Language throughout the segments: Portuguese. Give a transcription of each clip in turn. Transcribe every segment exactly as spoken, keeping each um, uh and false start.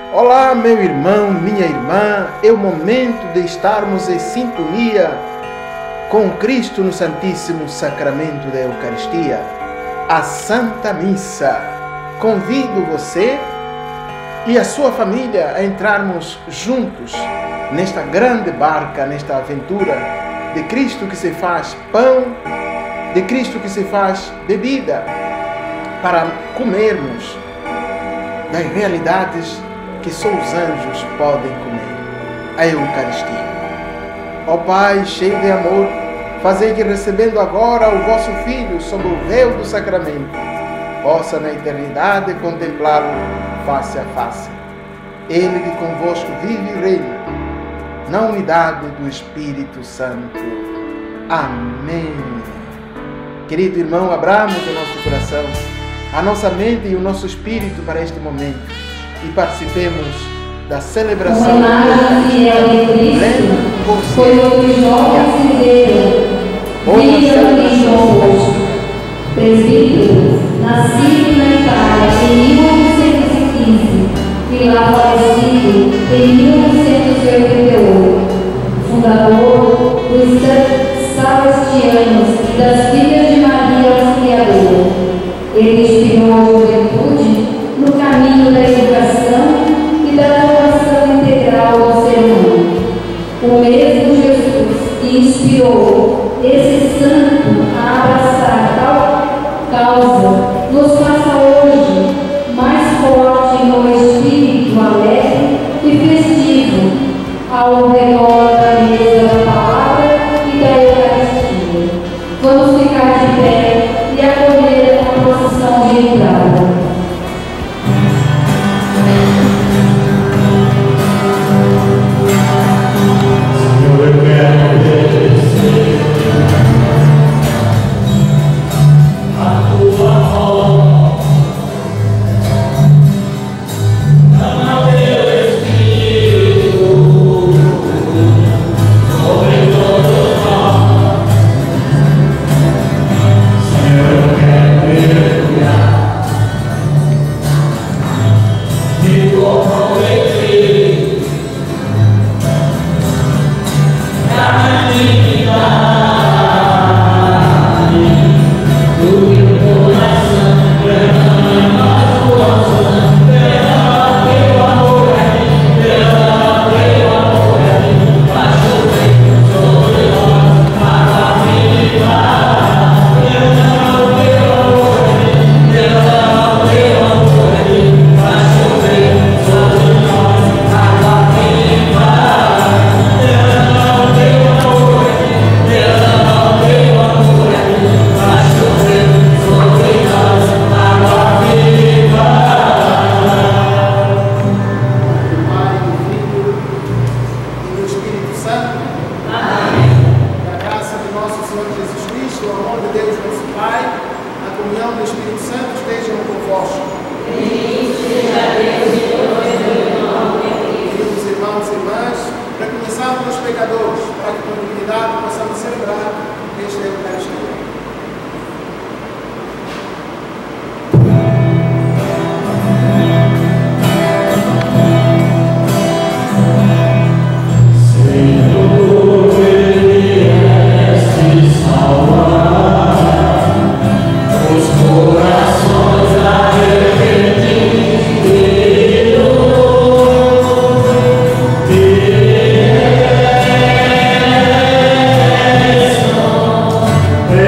Olá, meu irmão, minha irmã, é o momento de estarmos em sintonia com Cristo no Santíssimo Sacramento da Eucaristia, a Santa Missa. Convido você e a sua família a entrarmos juntos nesta grande barca, nesta aventura de Cristo que se faz pão, de Cristo que se faz bebida, para comermos das realidades que só os anjos podem comer, a Eucaristia. Ó Pai, cheio de amor, fazei que, recebendo agora o vosso Filho sob o véu do sacramento, possa na eternidade contemplá-lo face a face. Ele que convosco vive e reina, na unidade do Espírito Santo. Amém. Querido irmão, abramos o nosso coração, a nossa mente e o nosso espírito para este momento e participemos da celebração do pleno foi o que os jovens fizeram, viram em Dom Bosco, presbítero, nascido na Itália em mil novecentos e quinze e lá falecido em mil novecentos e oitenta e oito, fundador dos Salesianos e das Filhas de Maria Auxiliadora. Ele inspirou a juventude no caminho da educação e da formação integral do ser humano. O mesmo Jesus que inspirou esse santo a abraçar tal causa nos faça hoje mais forte no espírito alegre e festivo ao redor da mesa da palavra e da Eucaristia. Vamos ficar de pé e acolher a procissão de entrada. Amen.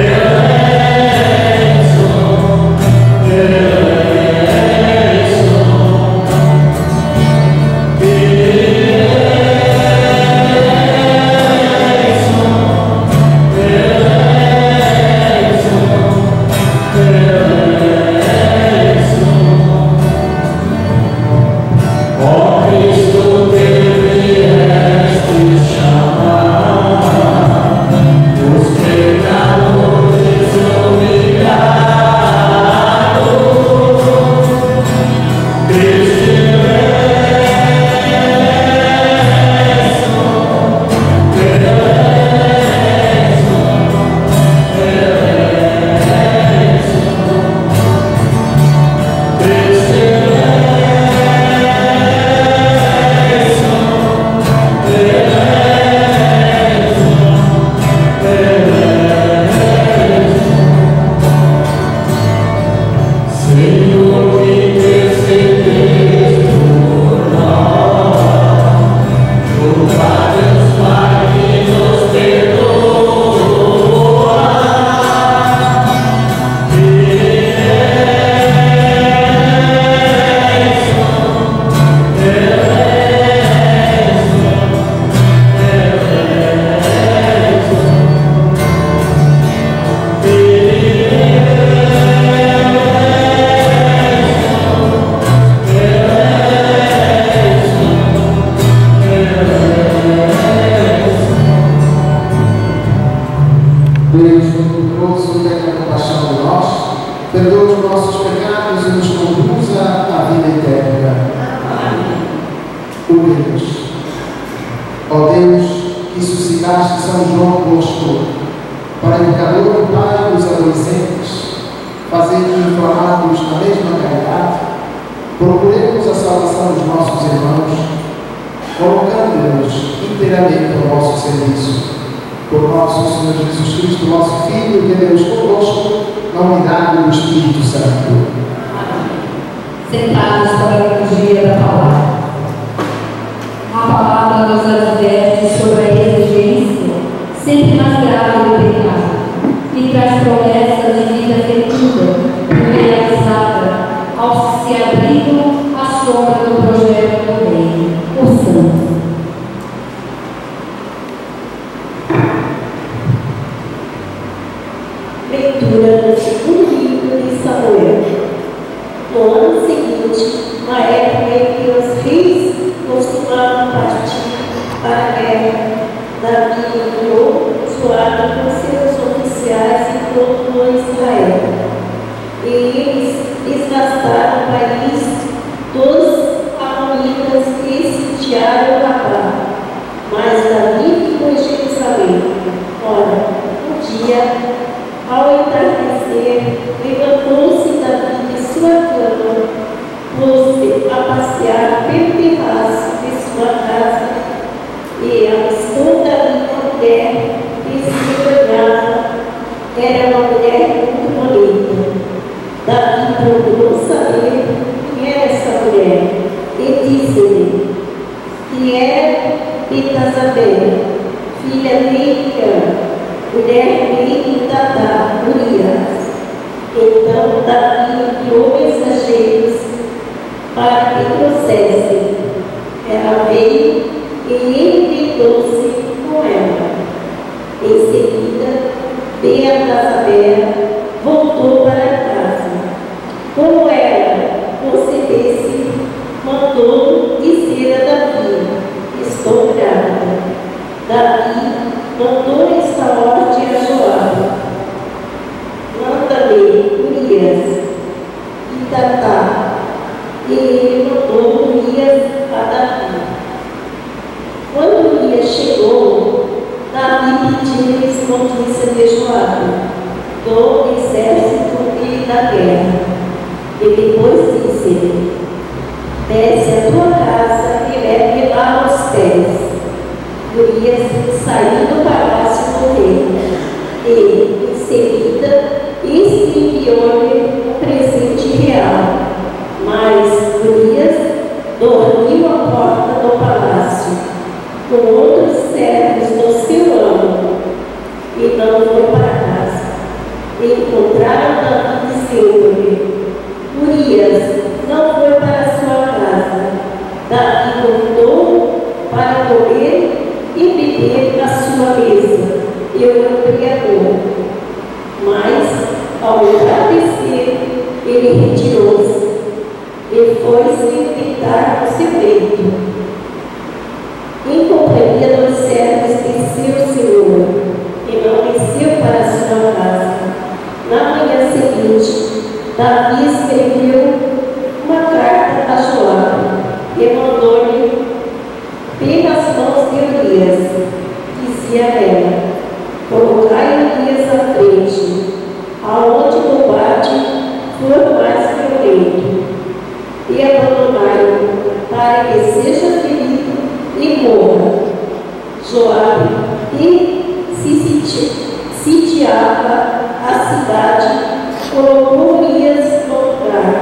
sitiava a cidade, colocou Urias no lugar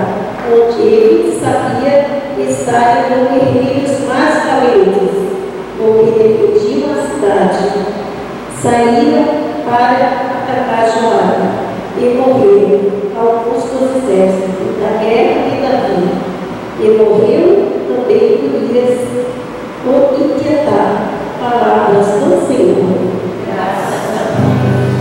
saíram guerreiros mais valentes, porque defendiam a cidade. Saíram para atacar Joabe e morreram alguns dos exércitos da guerra de Davi. E morreu também Urias por inquietar. Palavras do Senhor. Graças a Deus.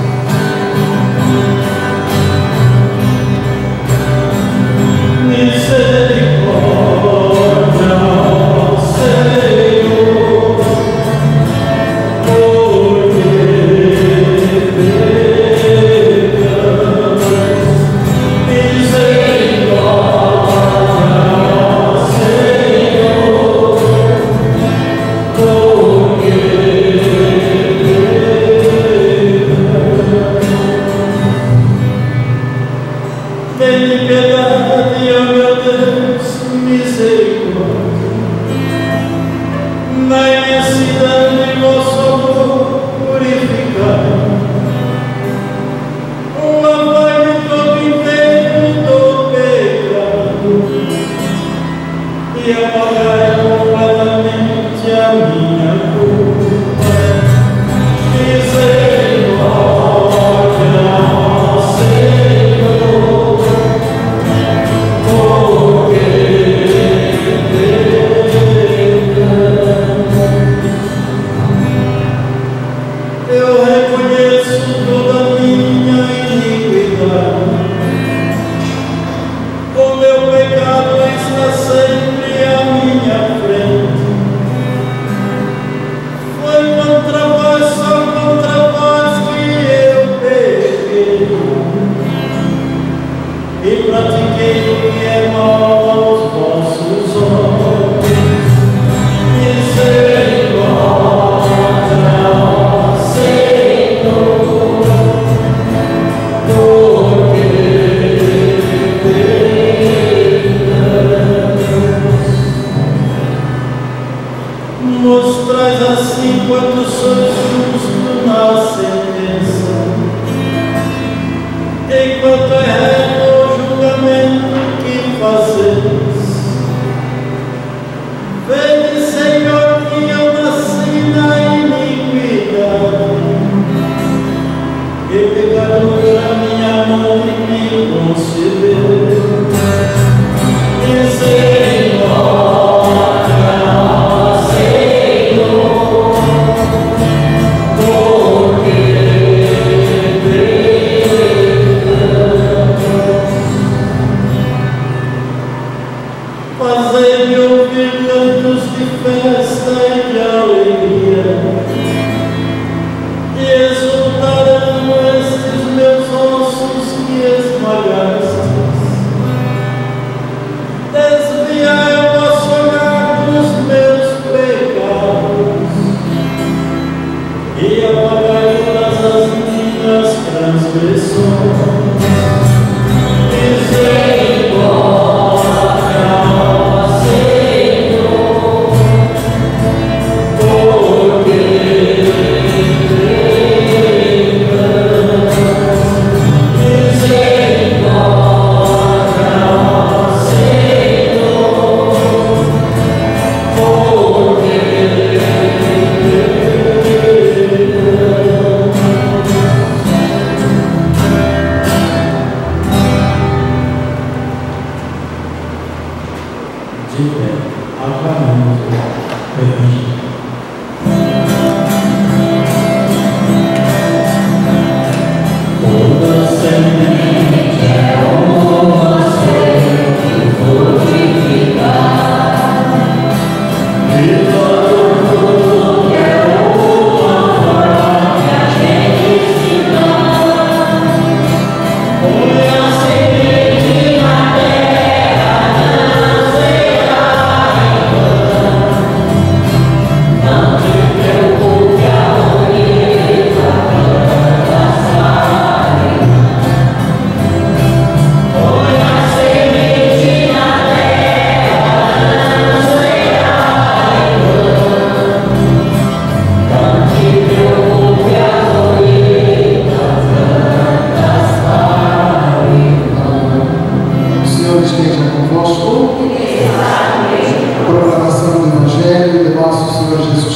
Esteja convosco.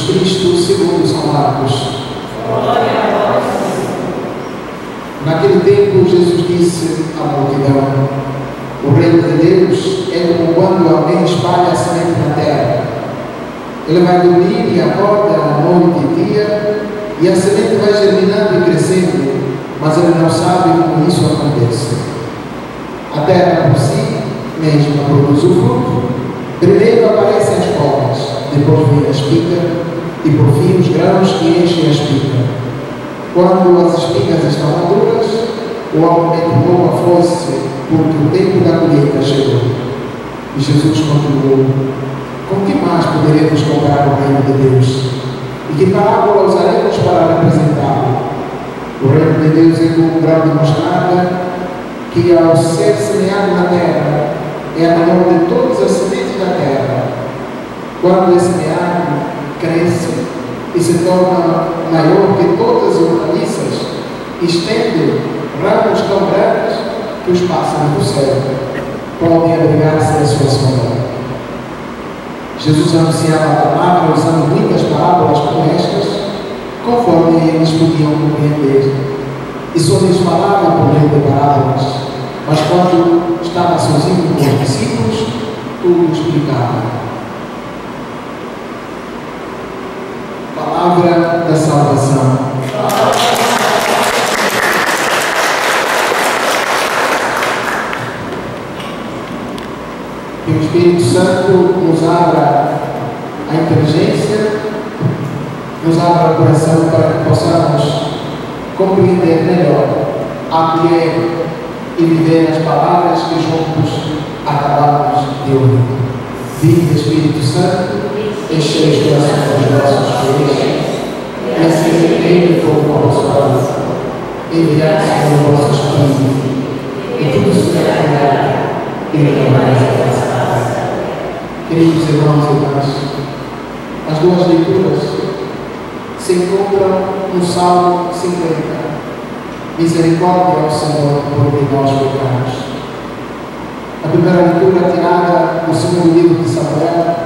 Jesus Cristo segundo São Marcos. Glória a vós, Senhor. Naquele tempo, Jesus disse à multidão: o reino de Deus é como quando alguém espalha a semente na terra. Ele vai dormir e acorda à noite e dia, e a semente vai germinando e crescendo, mas ele não sabe como isso acontece. A terra por si mesma produz o fruto. Primeiro aparecem as esporas, depois vem a espiga, e por fim os grãos que enchem a espiga. Quando as espigas estão maduras, o alimento toma fosse, porque o tempo da colheita chegou. E Jesus continuou: com que mais poderemos comparar o reino de Deus? E que parábola usaremos para representá-lo? O reino de Deus é como um grão de mostarda, que ao ser semeado na terra, é a maior de todas as sementes da terra. Quando é semeado, cresce e se torna maior que todas as hortaliças, estende ramos tão grandes que os pássaros do céu podem abrigar-se à sua sombra. Jesus anunciava a palavra usando muitas parábolas como estas, conforme eles podiam compreender. E só lhes falava por meio de parábolas, mas quando estava sozinho com os discípulos, tudo explicava. Palavra da salvação. Que o Espírito Santo nos abra a inteligência, nos abra o coração para que possamos compreender melhor, acolher e viver as palavras que juntos acabamos de ouvir. Vive, Espírito Santo, enchei os corações dos nossos filhos, e assim ele for o nosso coração, enviados pelo vosso Espírito, e tudo se terá e não mais a vossa casa. Queridos irmãos e irmãs, as duas leituras se encontram no Salmo cinquenta. Misericórdia ao Senhor porque nós pecamos. A primeira leitura tirada do segundo livro de Samuel,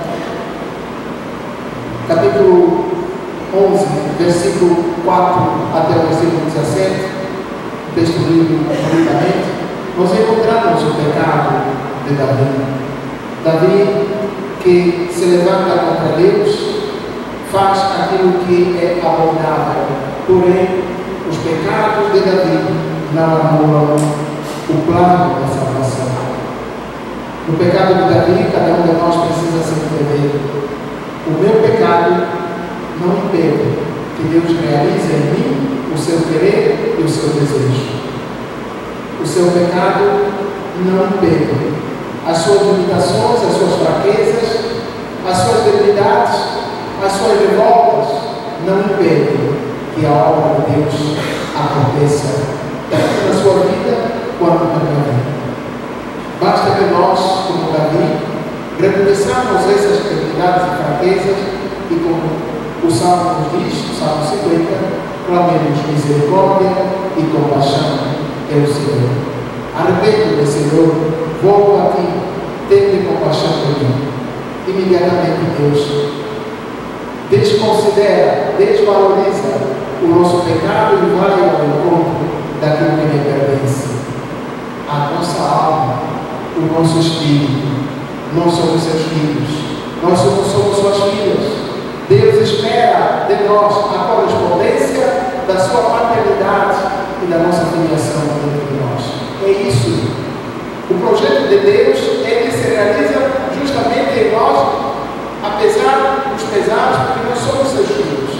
capítulo onze, versículo quatro até o versículo dezessete, texto lido rapidamente, nós encontramos o pecado de Davi. Davi, que se levanta contra Deus, faz aquilo que é abominável, porém, os pecados de Davi não anulam o plano da salvação. No pecado de Davi, cada um de nós precisa se entender. O meu pecado não impede que Deus realize em mim o seu querer e o seu desejo. O seu pecado não impede as suas limitações, as suas fraquezas, as suas debilidades, as suas revoltas, não impedem que a obra de Deus aconteça tanto na sua vida quanto na minha vida. Basta que nós, como Davi, reconheçamos essas debilidades e fraquezas e, como o Salmo nos diz, o Salmo cinquenta, clamemos misericórdia e compaixão pelo Senhor. Arrependo-me, Senhor, volto a Ti, tenha compaixão de mim. Imediatamente Deus desconsidera, desvaloriza o nosso pecado e vai ao encontro daquilo que lhe pertence. A nossa alma, o nosso espírito. Nós somos seus filhos, nós somos, somos suas filhas. Deus espera de nós a correspondência da sua paternidade e da nossa filiação dentro de nós. É isso. O projeto de Deus, ele se realiza justamente em nós, apesar dos pesares, porque nós somos seus filhos.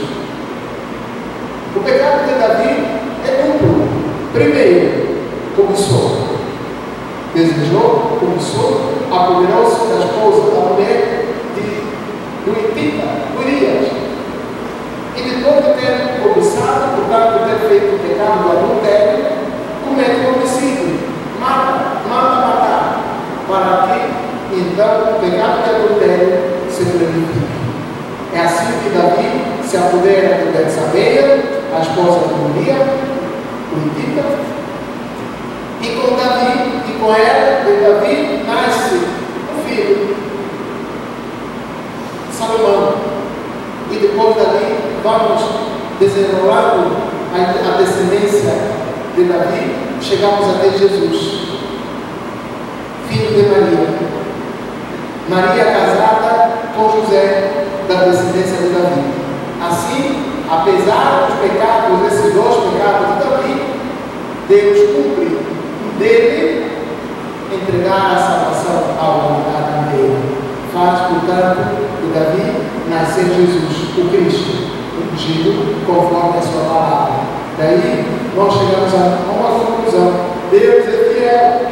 O pecado de Davi é duplo. Primeiro, cobiçou. Desejou, cobiçou, apoderou-se da esposa, da mulher de, do Hitita, Urias. E depois de ter cobiçado, portanto, ter feito o pecado do adultério, comete homicídio, mata, manda matar, para que então o pecado de adultério se verifique. É assim que Davi se apodera de Betsabeia, a esposa de Urias, o Hitita, e com Davi, e com ela, de Davi, nasce o filho, Salomão. E depois chegamos até Jesus, filho de Maria. Maria casada com José, da descendência de Davi. Assim, apesar dos pecados, desses dois pecados de Davi, Deus cumpre dele entregar a salvação à humanidade inteira. Faz, portanto, de Davi nascer Jesus, o Cristo, ungido conforme a sua palavra. Daí, nós chegamos a uma conclusão: Deus é fiel.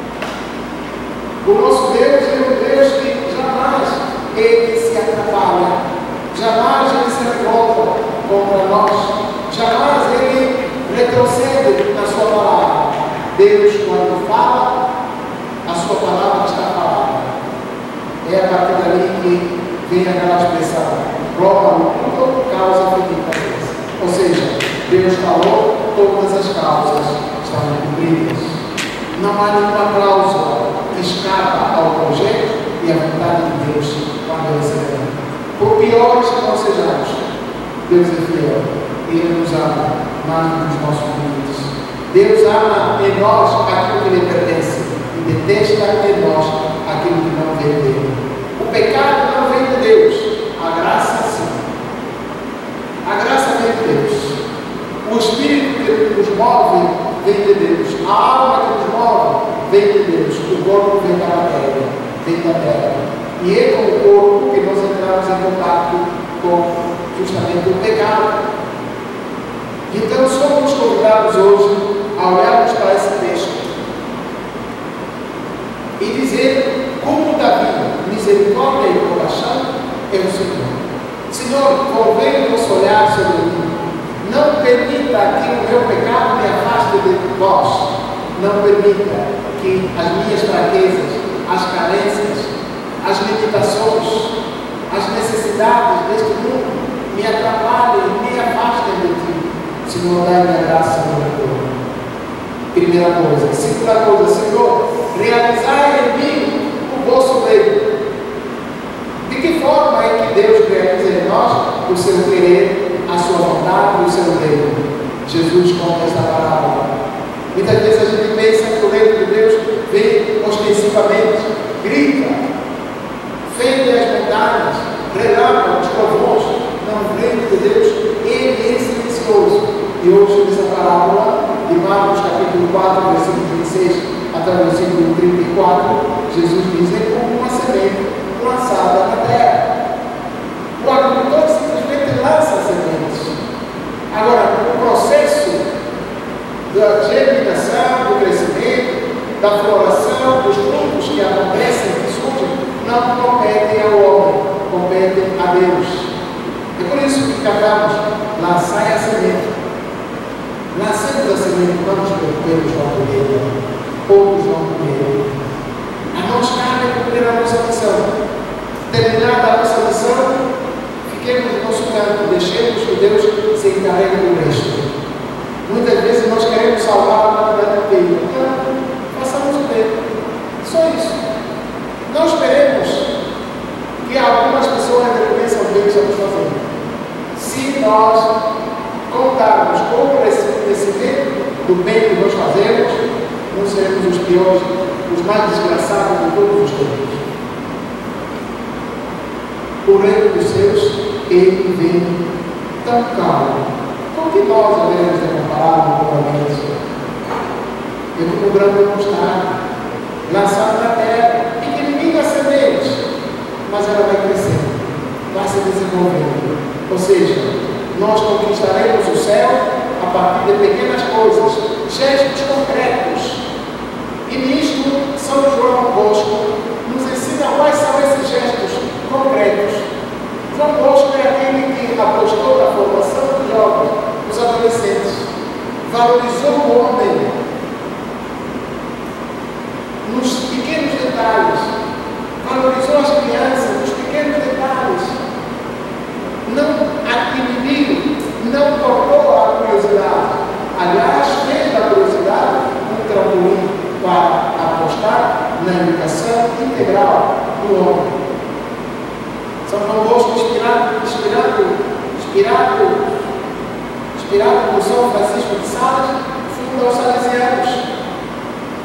O nosso Deus é um Deus que jamais ele se atrapalha, jamais ele se revolta contra nós, jamais ele retrocede na sua palavra. Deus, quando fala, a sua palavra está falada. É a partir dali que vem aquela expressão: Roma tudo causa finita. Ou seja, Deus falou, todas as causas estão cumpridas. Não há nenhuma cláusula que escapa ao projeto e à vontade de Deus quando ele se revela. Por piores que nós sejamos, Deus é fiel. Ele nos ama mais do que os nossos limites. Deus ama em nós aquilo que lhe pertence e detesta em nós aquilo que não vem dele. O pecado não vem de Deus, a graça sim. A graça vem de Deus. O Espírito que nos move vem de Deus. A alma que nos move vem de Deus. O corpo vem da matéria, vem da terra. E é com o corpo que nós entramos em contato com justamente o pecado. Então somos convidados hoje a olharmos para esse texto e dizer, como Davi, misericórdia e compaixão é o Senhor. Senhor, convém o nosso olhar sobre mim. Não permita que o meu pecado me afaste de vós. Não permita que as minhas fraquezas, as carências, as limitações, as necessidades deste mundo me atrapalhem, me afastem de ti. Senhor, dai-me a graça do meu. Primeira coisa. Segunda coisa, Senhor, realizai em mim o vosso reino. De que forma é que Deus realiza em nós o seu querer, a sua vontade e o seu reino? Jesus conta esta parábola. Muitas vezes a gente pensa que o reino de Deus vem ostensivamente, grita, fende as montanhas, relâmpagos, trovões. Não, o reino de Deus, ele é silencioso. E hoje, nessa parábola de Marcos, capítulo quatro, versículo vinte e seis até o versículo trinta e quatro, Jesus diz: é como uma semente lançada na terra. O agricultor simplesmente lança as sementes. Agora, o processo da germinação, do crescimento, da floração, dos frutos que acontecem, que surgem, não competem ao homem, competem a Deus. É por isso que cantamos: lançai a semente. Lançamos a semente, vamos perder vão colher, poucos vão comer. A nós cabe cumprir a nossa missão. Terminada a nossa missão, fiquemos no nosso canto, deixemos que Deus se encarregue do resto. Muitas vezes nós queremos salvar a humanidade inteira. Não, façamos o bem. Só isso. Não esperemos que algumas pessoas reconheçam o bem que estamos fazendo. Se nós contarmos com o crescimento do bem que nós fazemos, não seremos os piores, os mais desgraçados de todos os tempos. O reino dos céus, ele vem tão calmo, com que nós devemos ter comparado com a vida. É como um grão de mostarda, lançado na terra, pequenininha semente, mas ela vai crescendo, vai se desenvolvendo. Ou seja, nós conquistaremos o céu a partir de pequenas coisas, gestos concretos. E nisto, São João Bosco nos ensina quais são esses gestos concretos. João Bosco é aquele que apostou na formação dos jovens, dos adolescentes, valorizou o homem nos pequenos detalhes, valorizou as crianças nos pequenos detalhes. Não adquiriu, não cortou a curiosidade. Aliás, fez da curiosidade um trampolim para apostar na educação integral do homem. São João Bosco, inspirado, inspirado, inspirado, inspirado por São Francisco de Sales, funda os salesianos.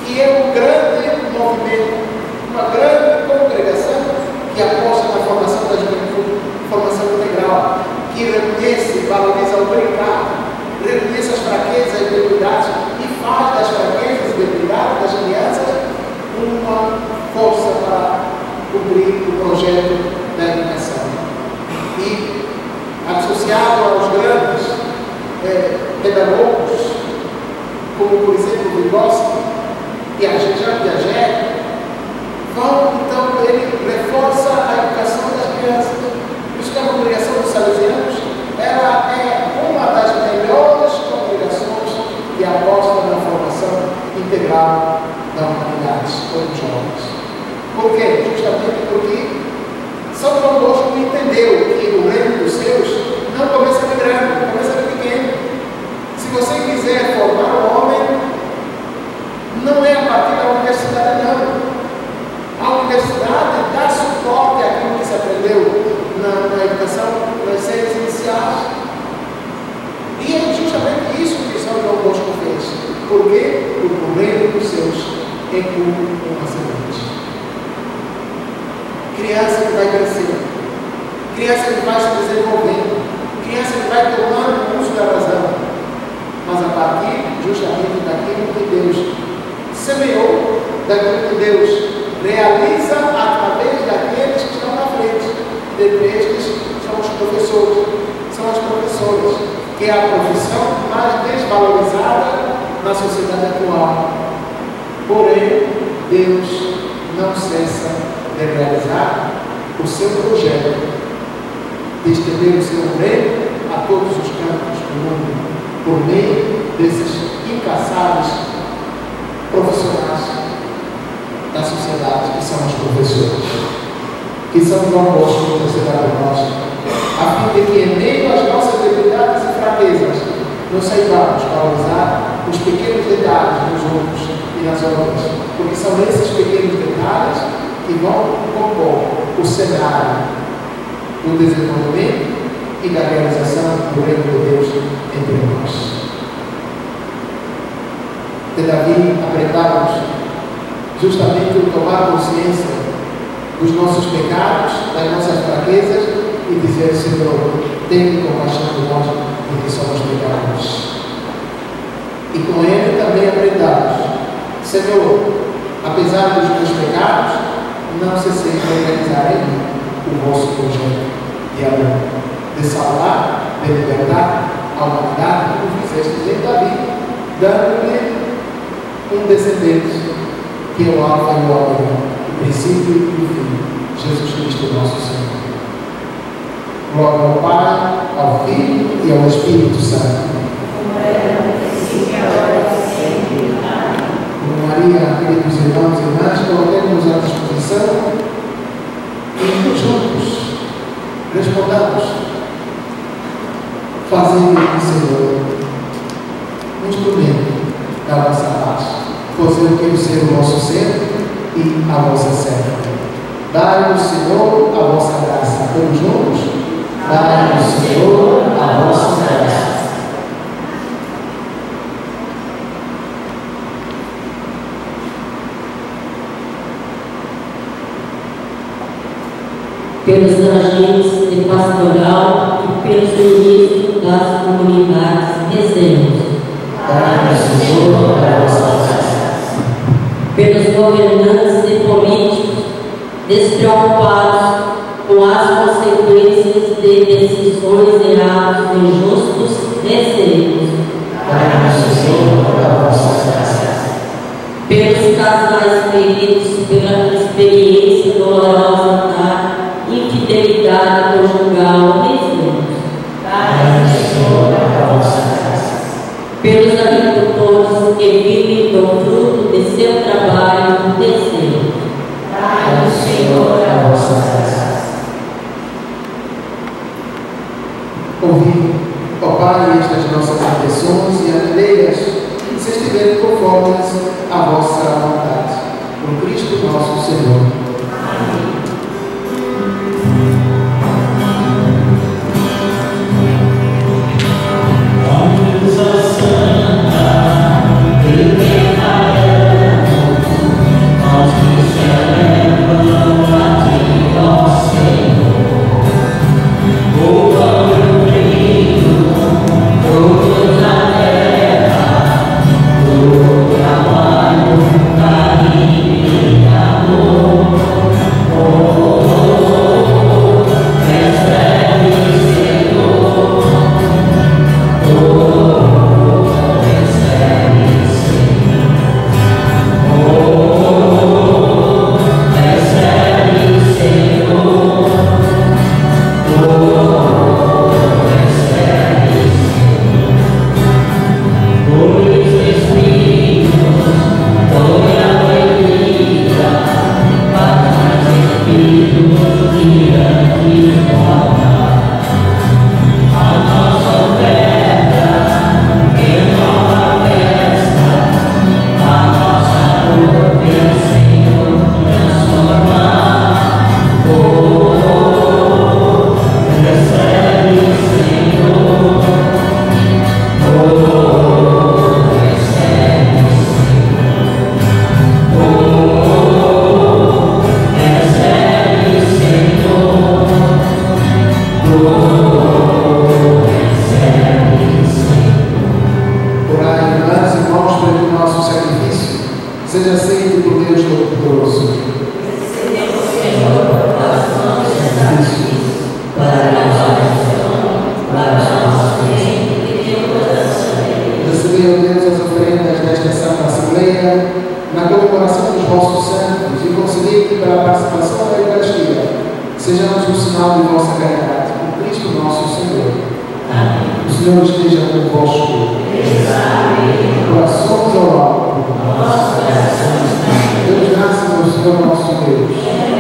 que é um grande movimento, uma grande congregação que aposta na formação da juventude, formação integral, que reconhece, valoriza o pecado, reconhece as fraquezas e debilidades e faz das fraquezas e debilidades das crianças uma força para cumprir o projeto da educação. E associado aos grandes eh, pedagogos, como por exemplo Vygotsky e a Jean Piaget, vão então, ele reforça a educação das crianças. Por isso que a congregação dos salesianos, ela é uma das melhores congregações que aposta na formação integral da humanidade, dos jovens. Por quê? Justamente porque São João Bosco entendeu que o reino dos céus não começa de grande, começa de pequeno. Se você quiser formar um homem, não é a partir da universidade, não. A universidade dá suporte àquilo que se aprendeu na, na educação, nas séries iniciais. E é justamente isso que São João Bosco fez. Por quê? Porque o reino dos céus é como uma semente. Criança que vai crescendo, criança que vai se desenvolvendo, criança que vai tomando uso da razão, mas a partir justamente daquilo que Deus semeou, daquilo que Deus realiza através daqueles que estão na frente. Dentre estes são os professores, são as professoras, que é a profissão mais desvalorizada na sociedade atual. Porém, Deus não cessa de realizar o seu projeto de estender o seu reino a todos os campos do mundo, por meio desses incansáveis profissionais da sociedade, que são os professores, que São João Bosco intercederá por nós, a fim de que, em meio às nossas debilidades e fraquezas, nos saibamos valorizar os pequenos detalhes nos outros e nas obras, porque são esses pequenos detalhes que vão compor o cenário do desenvolvimento e da realização do reino de Deus entre nós. De Davi aprendamos justamente o tomar consciência dos nossos pecados, das nossas fraquezas e dizer: Senhor, tenha compaixão de nós, porque somos pecadores. E com ele também aprendamos: Senhor, apesar dos meus pecados, não cessei de realizar em mim o vosso projeto de amor, de salvar, de libertar a humanidade, como fizeste em Davi, dando-lhe um descendente, que é o Alfa e o Ômega, o princípio e o fim, Jesus Cristo nosso Senhor. Glória ao Pai, ao Filho e ao Espírito Santo. Maria, queridos irmãos e irmãs, coloquemos à disposição e juntos respondamos, fazendo o Senhor um instrumento da vossa paz, pois eu quero ser o vosso ser e a vossa serva. Dai-nos, Senhor, a vossa graça. Todos juntos? Dai-nos, Senhor, a vossa graça. Pelos agentes de pastoral e pelos ministros das comunidades, rezemos. Dai-nos, Senhor, a vossa graça. Pelos governantes e políticos despreocupados com as consequências de decisões erradas e injustas, rezemos. Dai-nos, Senhor, a vossa graça. Pelos casais feridos pela experiência dolorosa da infidelidade conjugal, rezemos. Dai-nos, Senhor, a vossa graça. Pelos agricultores que vivem do fruto de seu trabalho, rezemos. Dai-nos, Senhor, a vossa graça. Ouvi, ó Pai, estas nossas intenções e atendei-as, se estiverem conformes à vossa vontade. Por Cristo nosso Senhor. Amém. Santa, convite para a participação da Eucaristia. Sejamos um sinal de vossa caridade. Por Cristo nosso Senhor. Amém. O Senhor esteja convosco. Corações ao alto. Deus graças ao Senhor nosso Deus.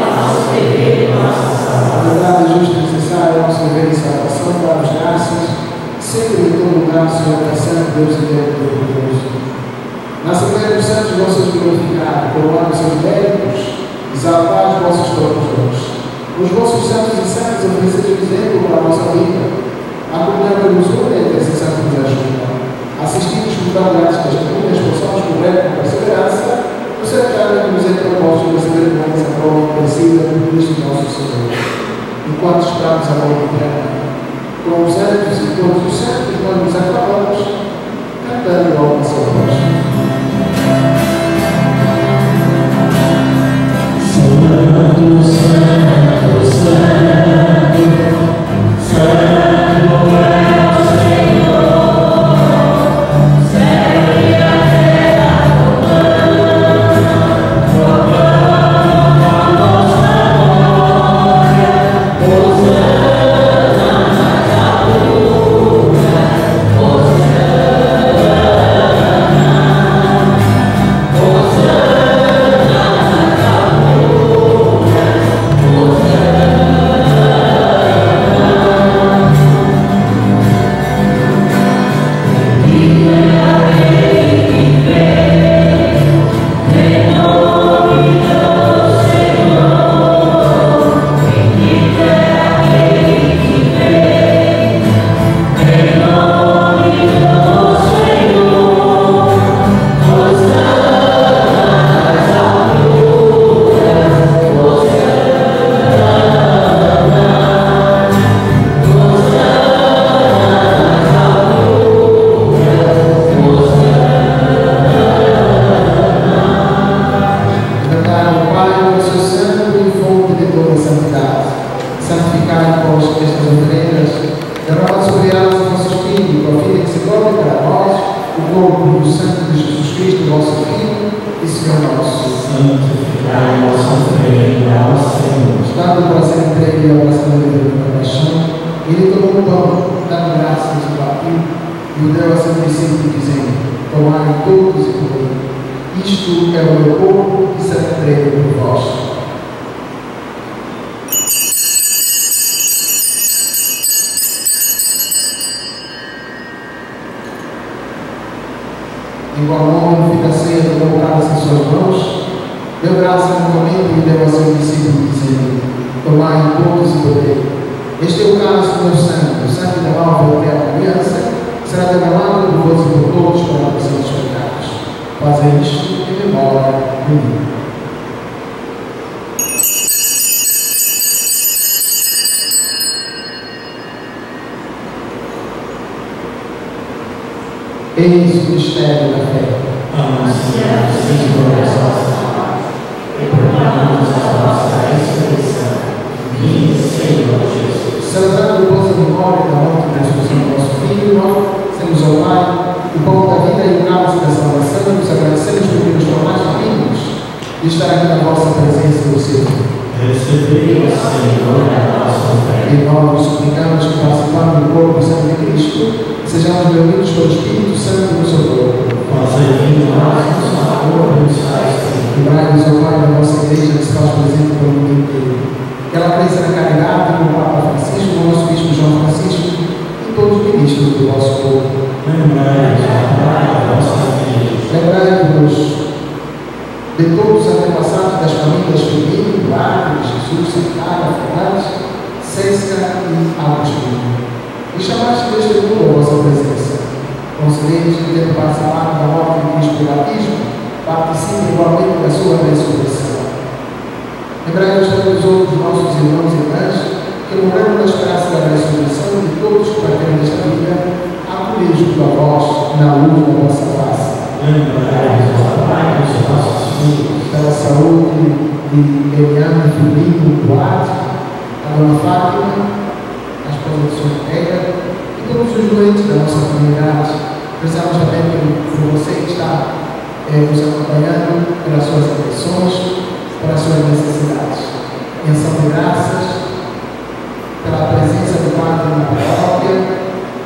A verdade justa e necessária é nosso dever e salvação, dar as graças, sempre em todo lugar, Senhor, que é santo, Deus e Deus Todo-Poderoso. Na Assembleia dos Santos, vossos glorificar, coroar os seus méritos, exaltar os vossos próprios dons. Os vossos santos e santas ofereceis o exemplo para a nossa vida. A comunhão que nos une e a intercessão que nos ajuda. Assistidos por verdades testemunhas, possamos correr com perseverança no certame que nos é proposto da cerimônia a prova merecida por Cristo nosso Senhor. Enquanto esperamos a volta eterna, com os anjos e todos os santos, nós nos aclamamos, cantando ao nosso voz. Santo, Santo, Santo, Santo é o Senhor, céu e a terra proclamam a vossa glória. Hosana nas alturas, Hosana, Hosana nas alturas, igual homem, fica ceia colocadas em suas mãos, deu graça novamente e deu a seu discípulo, dizendo: tomai todos e bebei. Este é o cálice do meu sangue, o sangue da nova e eterna aliança, será derramado por vós e por todos para a remissão dos pecados. Fazei isto em memória de mim. Eis o mistério da fé. Anunciamos, Senhor, a vossa morte e proclamamos a vossa ressurreição. Vinde, Senhor Jesus. Celebrando a vossa memória da morte e da ressurreição do nosso Filho, nós, temos ao Pai o pão da vida e o cálice da salvação, nos agradecemos por nos tornar amigos e estar aqui na vossa presença, do Senhor. Recebei, Senhor, a nossa oferta. E nós nos suplicamos que, participando do corpo e sangue de Cristo, sejamos reunidos pelo Espírito Santo no seu corpo. Fazer em nós o sabor dos sais. Lembrai-nos, ó Pai, da vossa igreja que se faz presente pelo mundo inteiro. Que ela cresça na caridade com o Papa Francisco, o nosso Bispo João Francisco e todos os ministros do vosso povo. Lembrai-nos, ó Pai, da vossa igreja. Lembrai-nos de todos os antepassados das famílias Firmino, Duarte, Jesus, Santana, Fernandes, César e Agostinho. E chamaste deste mundo a vossa presença. Concedei-nos que, tendo participado da morte de Cristo pelo batismo, participem igualmente da sua ressurreição. Lembrai-nos também dos outros nossos irmãos e irmãs que morreram na esperança da ressurreição de todos que partilham desta vida, acolhidos por vós na luz da vossa face. Lembrai-nos, ó Pai, dos nossos filhos. Pela saúde de Eliane, Firmino, Duarte, a Dona Fátima, a esposa do senhor Pega e todos os doentes da nossa comunidade. Prezamos também por, por você que está eh, nos acompanhando pelas suas intenções, para as suas necessidades. Em ação de graças, pela presença do Padre na paróquia.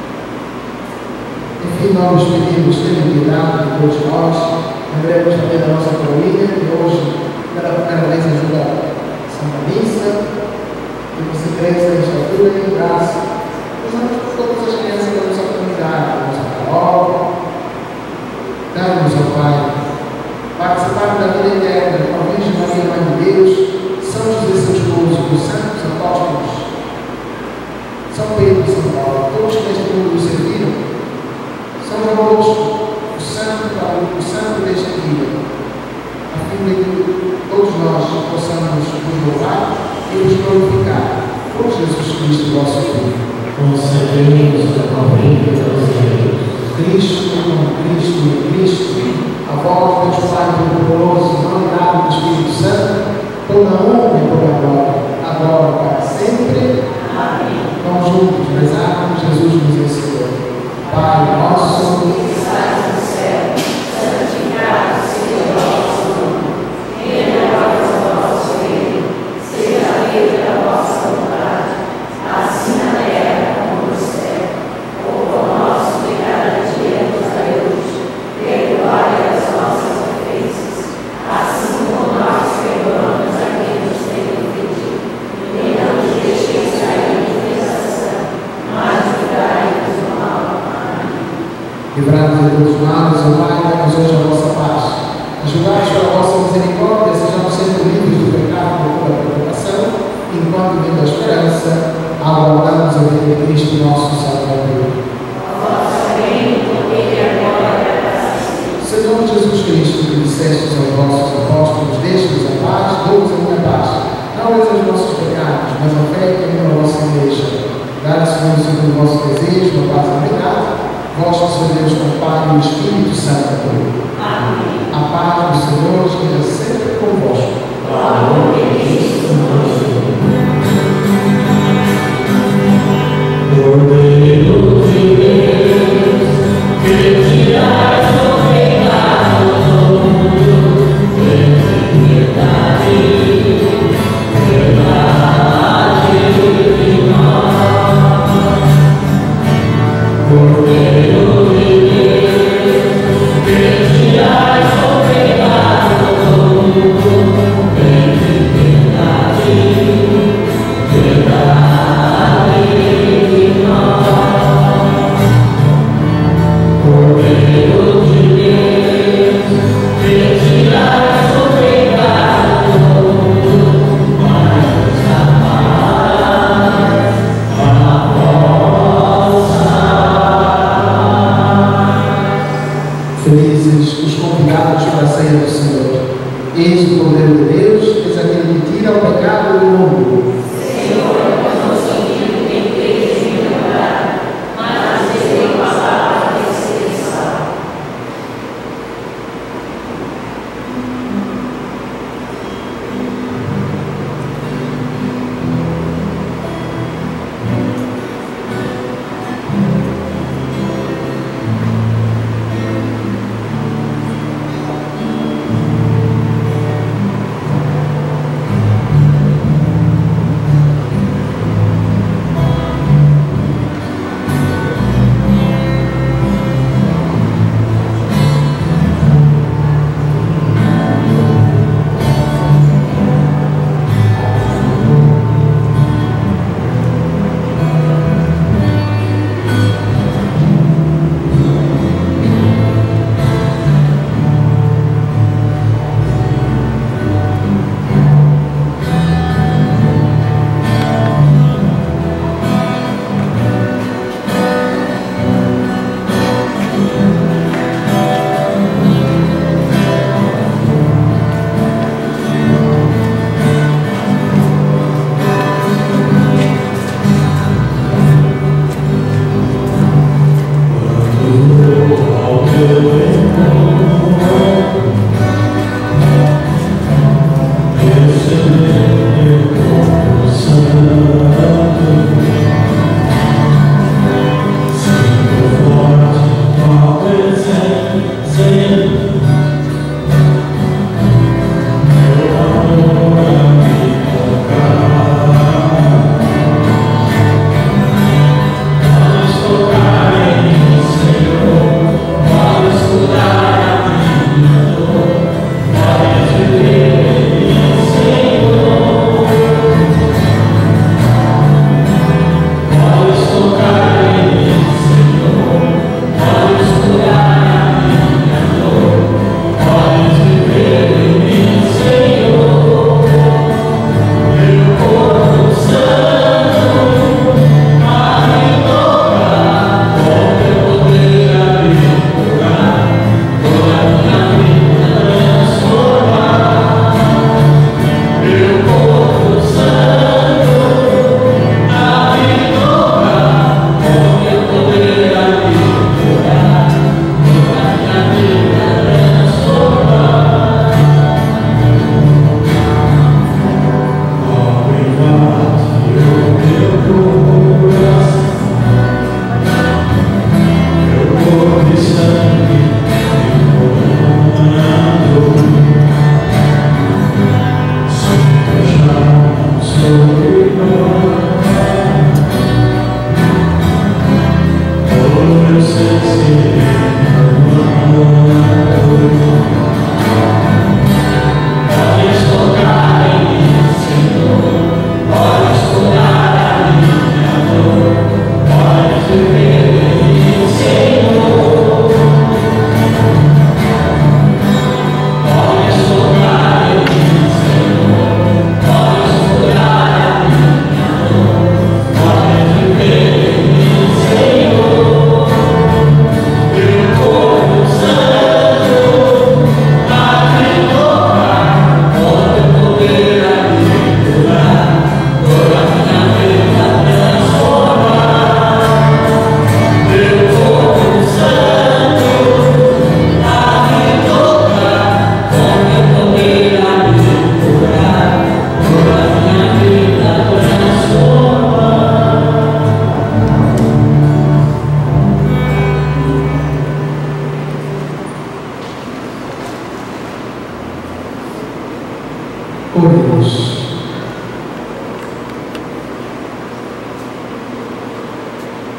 Enfim, nós nos pedimos, tendo piedade de todos nós. Lembremos também da nossa família, que hoje, pela primeira vez, ajuda a Santa Missa. Que você cresça em estatura e em graça. Usamos todas as crianças da nossa comunidade, da nossa paróquia. Dá-nos, ó Pai, participar da vida eterna com a Virgem Maria, Mãe de Deus, São José, seu esposo, os santos apóstolos, São Pedro e São Paulo, todos que neste mundo nos serviram. São João Bosco, o santo, o santo deste dia, a fim de que todos nós possamos nos louvar e nos glorificar por Jesus Cristo, nosso Filho. Concedemos a corrente dos direitos. Cristo, com Cristo e Cristo, a voz Deus Pai Todo-Poderoso, mandado do Espírito Santo, toda honra e toda glória, agora e para sempre. Amém. Vamos juntos rezar como Jesus nos ensinou. Pai nosso, que estás no céu, santificado seja o vosso nome. Venha a nós o vosso reino, seja feita a vossa vontade, assim na terra como no céu. O pão nosso de cada dia nos dai hoje, perdoai as nossas ofensas, assim como nós perdoamos a quem nos tem ofendido. E não nos deixeis cair em tentação, mas livrai-nos do mal. Livrai-nos de todos os males, ó Pai, dai-nos hoje a vossa paz. Ajudai-nos pela vossa misericórdia, sejamos sempre livres do pecado e da preocupação, enquanto vendo a esperança, aguardamos a vida de Cristo, nosso Salvador. Senhor Jesus Cristo, que dissestes aos vossos apóstolos, deixe-nos a paz, dou-vos a minha paz. Não eis os nossos pecados, mas a fé e a vossa igreja. Dá-nos, Senhor, segundo o vosso desejo, a paz e a verdade. Vós que sois Deus com o Pai e o Espírito Santo. Amém. A paz do Senhor esteja sempre convosco. Amém. Cordeiro de Deus, que tirais o pecado do mundo, tem piedade, piedade de nós. Cordeiro de Deus, que tirais o pecado do mundo, tem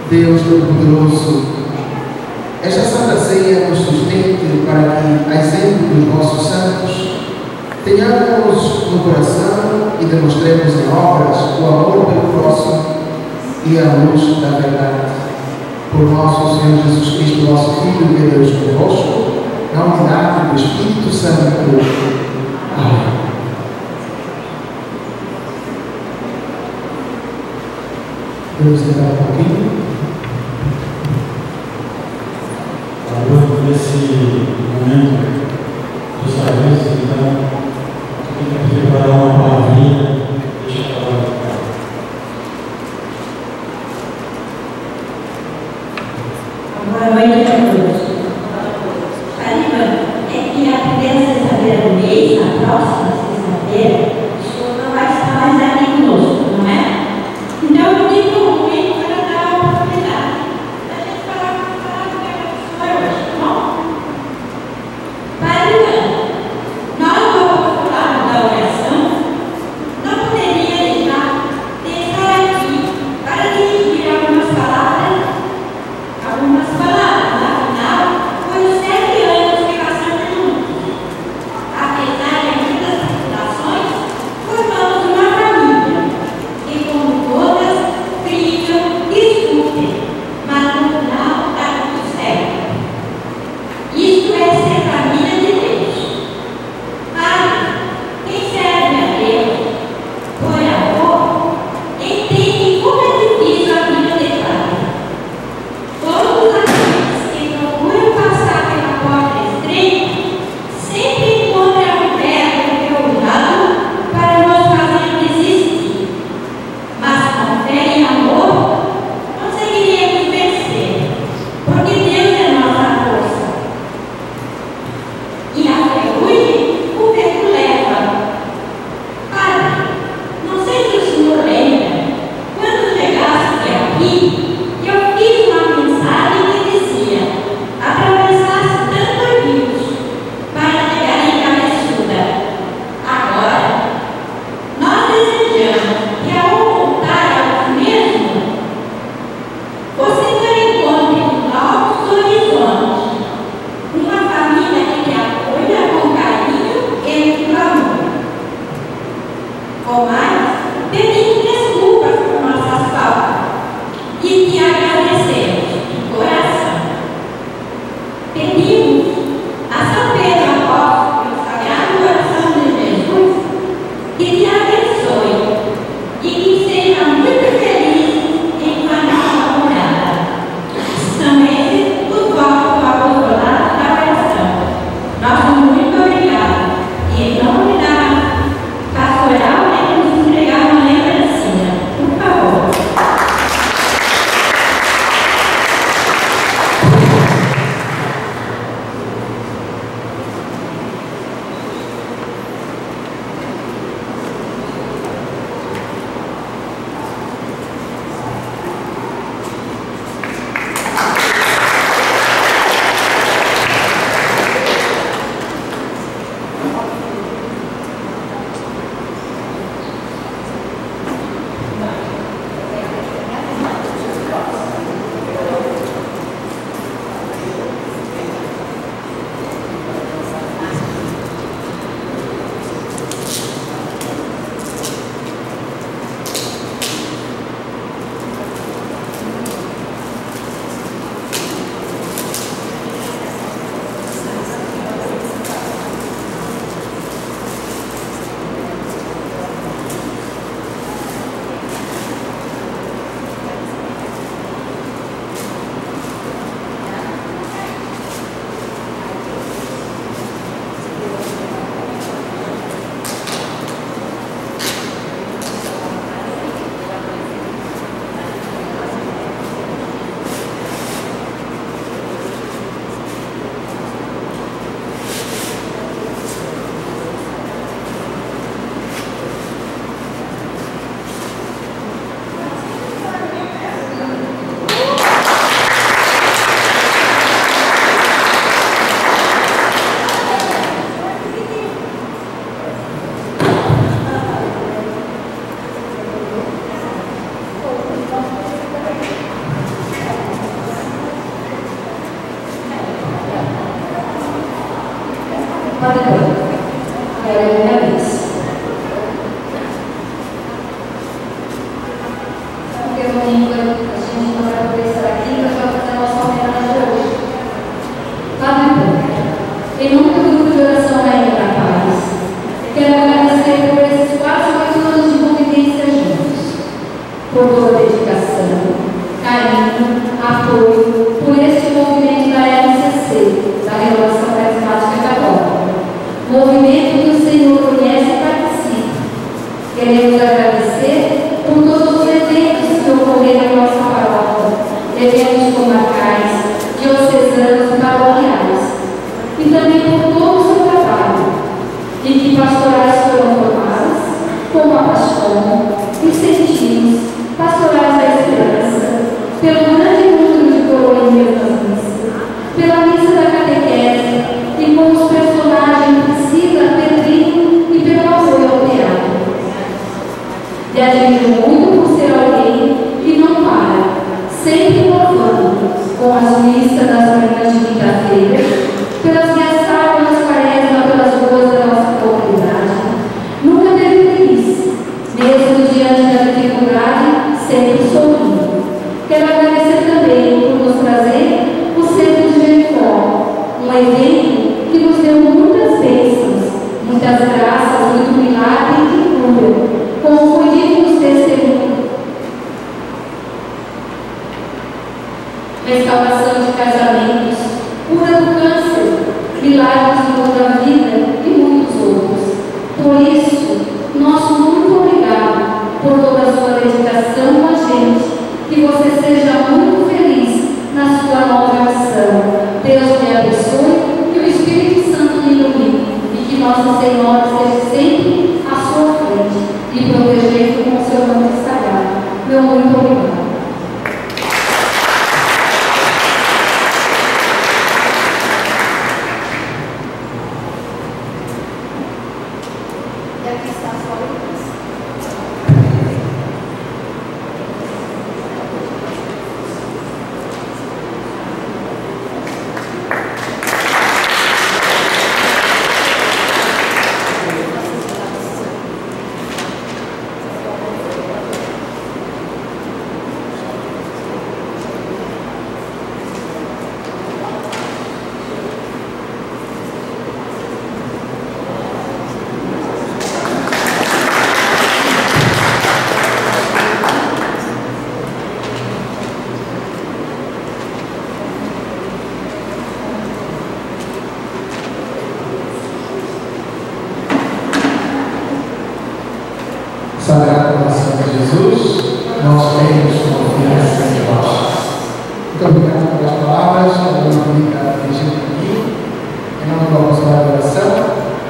Deus Todo-Poderoso, esta Santa Ceia nos sustente para que, a exemplo dos nossos santos, tenhamos no coração e demonstremos em obras o amor pelo próximo e a luz da verdade. Por nosso Senhor Jesus Cristo, nosso Filho, que é Deus convosco, na unidade do Espírito Santo. Amém. Vamos sentar um pouquinho. Agora, nesse momento dos sagrados, então, tem que preparar uma palavrinha. Deixa eu falar. Boa noite a todos. Caramba, é que a primeira sexta-feira do mês, na próxima sexta-feira, o senhor não vai estar mais aqui conosco, não é? Então eu digo um momento para dar a oportunidade da gente falar com a senhora hoje, tá bom? domingo a gente não vai poder estar aqui, mas vai fazer a nossa homenagem hoje. Padre Pão, em nome do grupo de oração Rainha da Paz, quero agradecer por esses quase oito anos de convivência juntos, por toda a dedicação, carinho, apoio, por este movimento da R C C, da Renovação Carismática Católica, movimento que o Senhor conhece e participa. Queremos agradecer por todos os eventos que ocorreram em nossa paróquia, eventos comarcais, diocesanos e paroquiais, e também por todo o seu trabalho, em que pastorais foram formadas, como a Paixão, incentivos, pastorais da esperança, pelo grande número de coroinhas das missas, pela missa da catequese e com os personagens Priscila, Pedrinho e pelo apoio ao teatro. Lhe admiro muito por ser alguém que não para, sempre inovando, com as missas das manhãs de quinta-feira, pelas minhas sábanas quaresma pelas ruas da nossa comunidade. Nunca teve preguiça, mesmo diante da dificuldade, sempre sorrindo. Quero agradecer também por nos trazer o Centro de Jericó, um evento que nos deu muitas bênçãos, muitas graças, muito milagre e cura, com os dignos testemunhos. Restauração de casamentos, cura do câncer, milagres do dom da vida e muitos outros. Por isso, nosso muito obrigado por toda a sua dedicação com a gente. Que você seja muito feliz na sua nova missão. Deus me abençoe, que o Espírito Santo me ilumine e que Nossa Senhora esteja sempre à sua frente e protegendo com o seu nome sagrado. Meu muito obrigado. Sagrado coração de Jesus, nós temos confiança em vós. Muito obrigado pelas palavras, a minha amiga dirigida por mim, em nome do apostolado da oração.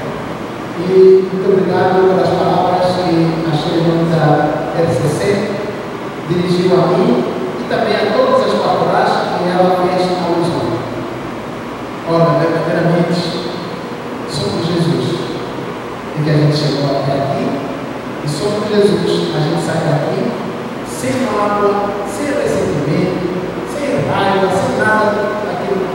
E muito obrigado pelas palavras que a chefe da R C C dirigiu a mim e também a todas as pastorais que ela fez a alusão. Ora, verdadeiramente, somos Jesus, e que a gente chegou até aqui. E sobre Jesus, a gente sai daqui sem mágoa, sem ressentimento, sem raiva, sem nada daquilo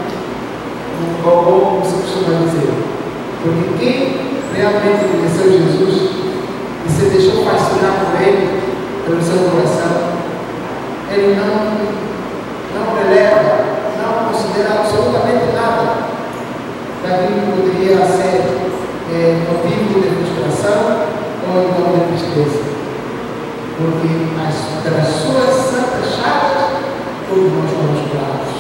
como se costuma dizer. Porque quem realmente conheceu Jesus e se deixou fascinar por ele, pelo seu coração, ele não, não releva, não considera absolutamente nada daquilo que poderia ser é, motivo de frustração ou então de tristeza, porque as, pelas suas santas chagas todos nós fomos curados.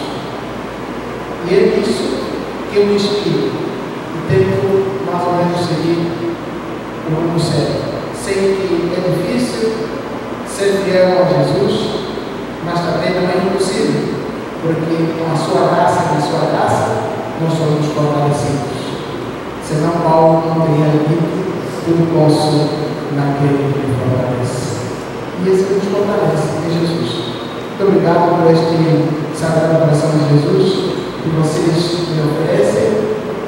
E é isso que eu me inspiro e tento mais ou menos seguir o rumo certo. Sei que é difícil ser fiel a Jesus, mas também não é impossível, porque com a sua graça e a sua graça nós somos fortalecidos. Senão Paulo não teria dito: tudo posso naquele que me fortalece. E esse que nos fortalece é Jesus. Muito obrigado por este Sagrado Coração de Jesus que vocês me oferecem.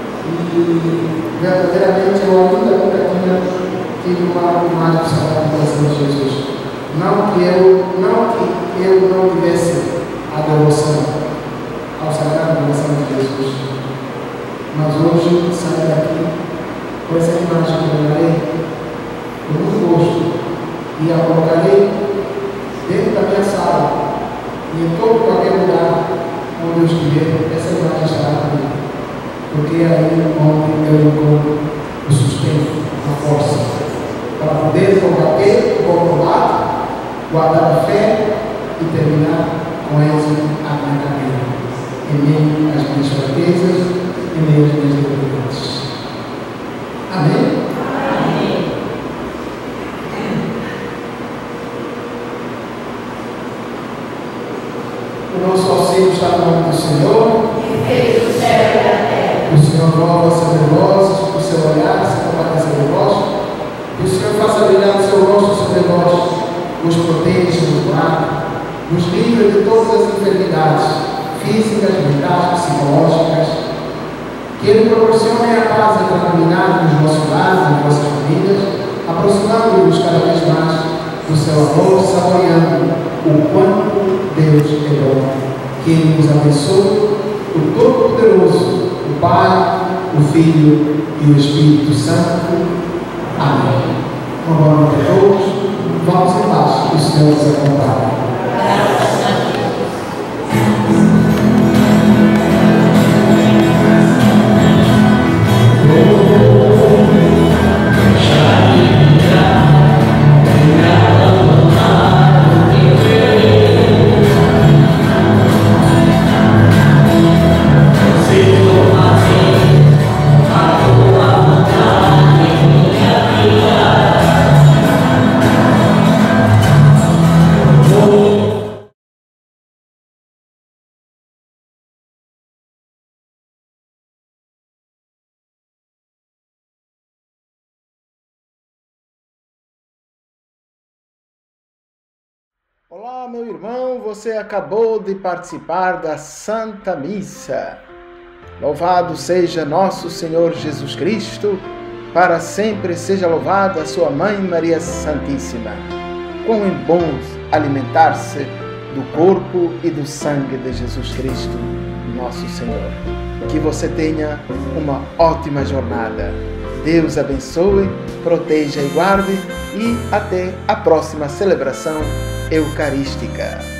E verdadeiramente eu ainda nunca tinha tido uma imagem do Sagrado Coração de Jesus. Não que eu não, que eu não tivesse a devoção ao Sagrado Coração de Jesus. Mas hoje saio daqui com essa imagem que eu darei com muito gosto e a colocarei dentro da minha sala e em todo qualquer lugar onde eu estiver, essa imagem estará comigo. Porque é aí onde eu encontro o sustento, a força, para poder combater o combate, guardar a fé e terminar com êxito a minha carreira, em meio às minhas fraquezas, em meio às minhas dificuldades. Amém? Amém. O nosso auxílio está no nome do Senhor, que fez o céu e a terra. O Senhor nova sobre vós, o seu olhar se compadece de vós, que o Senhor faça brilhar o seu rosto sobre vós, os proteja, nos guarde, nos livre de todas as enfermidades físicas, mentais, psicológicas, que Ele proporcione a paz e a tranquilidade nos vossos lares, nas vossas famílias, aproximando-vos cada vez mais do seu amor, saboreando o quanto Deus é bom. Que Ele nos abençoe, o Todo-Poderoso, o Pai, o Filho e o Espírito Santo. Amém. Uma boa noite a todos. Vamos em paz. Que o Senhor nos acompanhe. Olá, meu irmão, você acabou de participar da Santa Missa. Louvado seja nosso Senhor Jesus Cristo, para sempre seja louvada a sua Mãe Maria Santíssima. Quão é bom alimentar-se do corpo e do sangue de Jesus Cristo, nosso Senhor. Que você tenha uma ótima jornada. Deus abençoe, proteja e guarde, e até a próxima celebração eucarística.